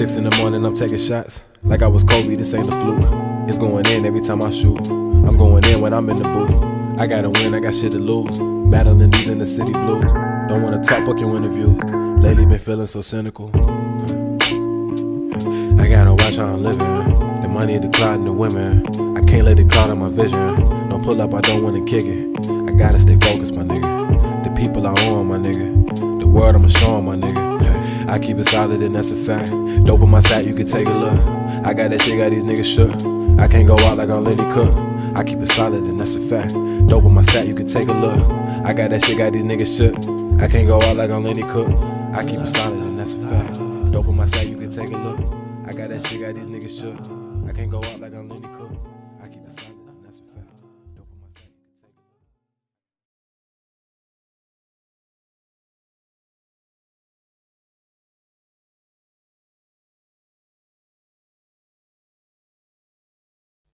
6 in the morning, I'm taking shots like I was Kobe, this ain't a fluke. It's going in every time I shoot. I'm going in when I'm in the booth. I gotta win, I got shit to lose. Battling these in the city blues. Don't wanna talk, fuck your interviews. Lately been feeling so cynical. I gotta watch how I'm living. The money, the cloud, and the women. I can't let it cloud on my vision. Don't pull up, I don't wanna kick it. I gotta stay focused, my nigga. The people I own, my nigga. The world I'ma show 'em, my nigga. I keep it solid and that's a fact. Dope on my side, you can take a look. I got that shit, got these niggas shook. I can't go out like I'm Lenny Cooke. I keep it solid and that's a fact. Dope on my side, you can take a look. I got that shit, got these niggas shook. I can't go out like I'm Lenny Cooke. I keep it solid and that's a fact. Dope on my side, you can take a look. I got that shit, got these niggas shook. I can't go out like I'm Lenny Cooke.